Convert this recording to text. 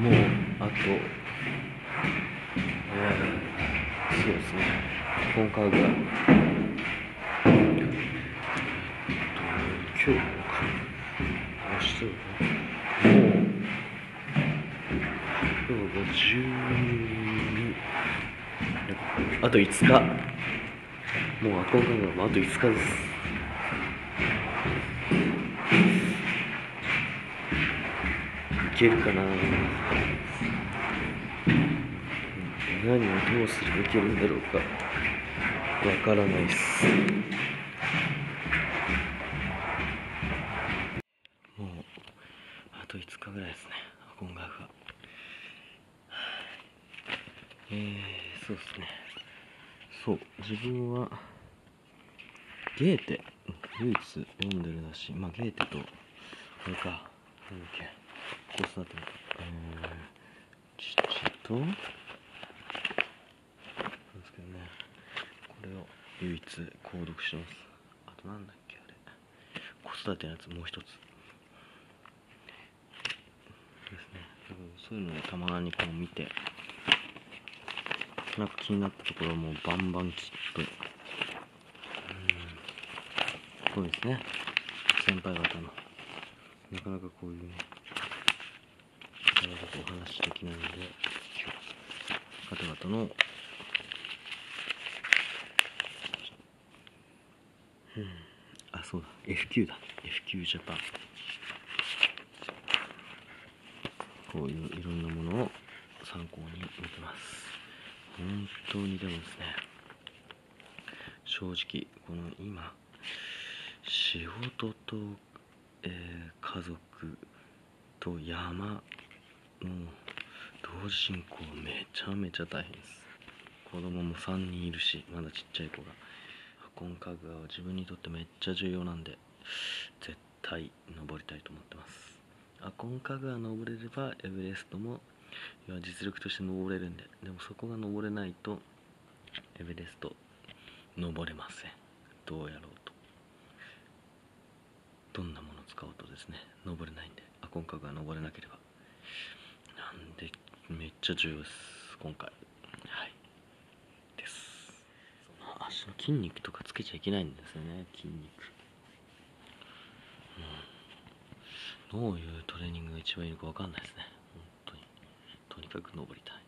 もうあと、そうですね、今回が今日か明日もう今日が12、あと5日、もう今回があと5日です。いけるかな。何をどうすればいけるんだろうかわからないです。もうあと5日ぐらいですね、今回が。そうですね。そう、自分はゲーテ唯一読んでるだし、まあゲーテとこれか、なんだっけ、子育ての父となんですけどね、これを唯一購読してます。あとなんだっけ、あれ子育てのやつもう一つですね。そういうのをたまにこう見て、なんか気になったところもバンバンきっと、そうですね、先輩方のなかなかこういうね、なかなかお話できないので、方々のあ、そうだ、FQ だ、FQ ジャパン、こういういろんなものを参考に見てます。本当にでもですね、正直この今仕事と、家族と山の同時進行めちゃめちゃ大変です。子供も3人いるし、まだちっちゃい子が。アコンカグアは自分にとってめっちゃ重要なんで、絶対登りたいと思ってます。アコンカグア登れればエベレストも実力として登れるんで、でもそこが登れないとエベレスト登れません。どうやろうと、どんなものを使おうとですね、登れないんで、アコンカグア登れなければ、なんでめっちゃ重要です今回。はいです。その足の筋肉とかつけちゃいけないんですよね、筋肉。どういうトレーニングが一番いいのか分かんないですね、本当に。とにかく登りたい。